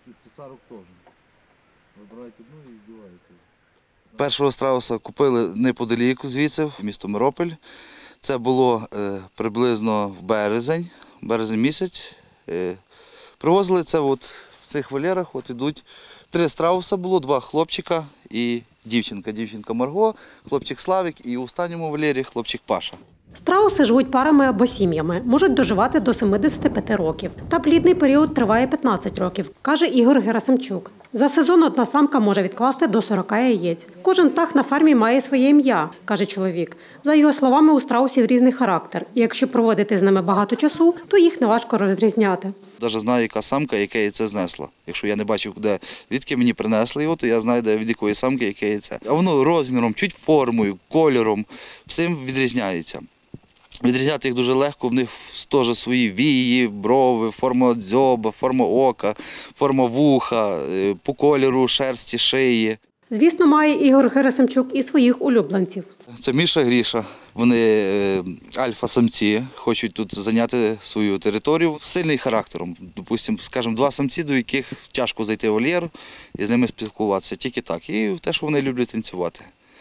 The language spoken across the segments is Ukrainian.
цесарок теж. Вибирають одну і здіваєте. Першого страуса купили неподалік звідси, в місто Мирополь. Це було приблизно в березень місяць. Привозили це в цих вольєрах, ідуть 3 страуса було, 2 хлопчика і дівчинка. Дівчинка Марго, хлопчик Славік і в останньому вольєрі хлопчик Паша. Страуси живуть парами або сім'ями, можуть доживати до 75 років. Та плідний період триває 15 років, каже Ігор Герасимчук. За сезон одна самка може відкласти до 40 яєць. Кожен птах на фермі має своє ім'я, каже чоловік. За його словами, у страусів різний характер. І якщо проводити з ними багато часу, то їх неважко розрізняти. Навіть знаю, яка самка, яке яйце знесла. Якщо я не бачив, звідки мені принесли його, то я знаю, від якої самки яке яйце. А воно розміром, чуть формою, кольором, всім відрізняється. Відрізняти їх дуже легко, в них теж свої вії, брови, форма дзьоба, форма ока, форма вуха, по кольору, шерсті, шиї. Звісно, має Ігор Герасимчук і своїх улюбленців. Це Міша, Гріша. Вони альфа-самці, хочуть тут зайняти свою територію сильним характером. Допустимо, скажімо, 2 самці, до яких тяжко зайти в вольєр і з ними спілкуватися, тільки так. І те, що вони люблять танцювати.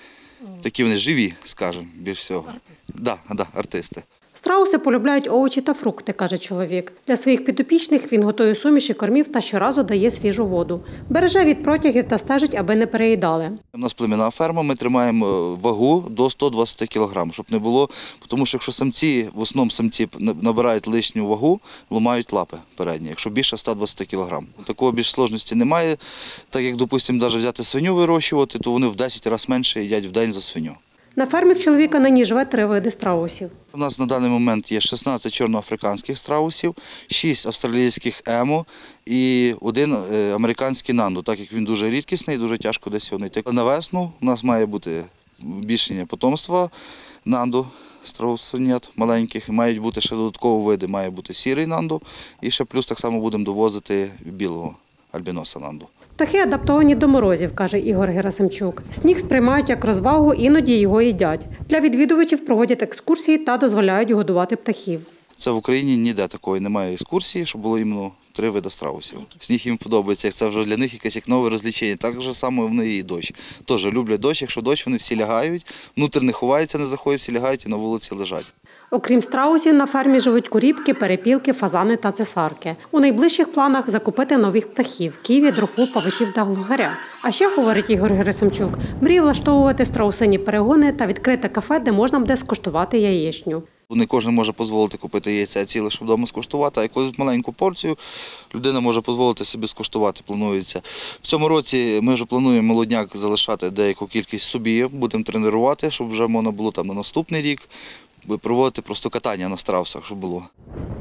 Такі вони живі, скажімо, більш всього. Так, артисти. Страуси полюбляють овочі та фрукти, каже чоловік. Для своїх підопічних він готує суміші кормів та щоразу дає свіжу воду. Береже від протягів та стежить, аби не переїдали. У нас племінна ферма, ми тримаємо вагу до 120 кг, щоб не було, тому що якщо самці, в основному самці набирають лишню вагу, ламають лапи передні, якщо більше 120 кг. Такого більш складності немає, так як, допустимо, навіть взяти свиню вирощувати, то вони в 10 разів менше їдять в день за свиню. На фермі в чоловіка нині живе 3 види страусів. У нас на даний момент є 16 чорноафриканських страусів, 6 австралійських емо і 1 американський нанду, так як він дуже рідкісний, дуже тяжко десь його знайти. На весну у нас має бути збільшення потомства нанду, страусенят маленьких, мають бути ще додаткові види, має бути сірий нанду і ще плюс так само будемо довозити білого альбіноса нанду. Птахи адаптовані до морозів, каже Ігор Герасимчук. Сніг сприймають як розвагу, іноді його їдять. Для відвідувачів проводять екскурсії та дозволяють годувати птахів. Це в Україні ніде такої немає екскурсії, щоб було іменно 3 види страусів. Сніг їм подобається, це вже для них якесь як нове розвлечення. Так же само вони і дощ. Теж люблять дощ, якщо дощ, вони всі лягають, внутрі не ховаються, не заходять, всі лягають і на вулиці лежать. Окрім страусів, на фермі живуть куріпки, перепілки, фазани та цесарки. У найближчих планах закупити нових птахів – ківі, дрофу, павичів та глухаря. А ще, говорить Ігор Герасимчук, мріє влаштовувати страусині перегони та відкрити кафе, де можна буде скуштувати яєчню. Не кожен може дозволити купити яйця ціле, щоб вдома скуштувати, а якусь маленьку порцію людина може дозволити собі скуштувати, планується. В цьому році ми вже плануємо молодняк залишати деяку кількість собі, будемо тренувати, щоб вже можна було там на наступний рік проводити просто катання на страусах, щоб було.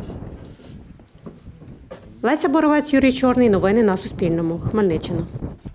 Леся Боровець, Юрій Чорний. Новини на Суспільному. Хмельниччина.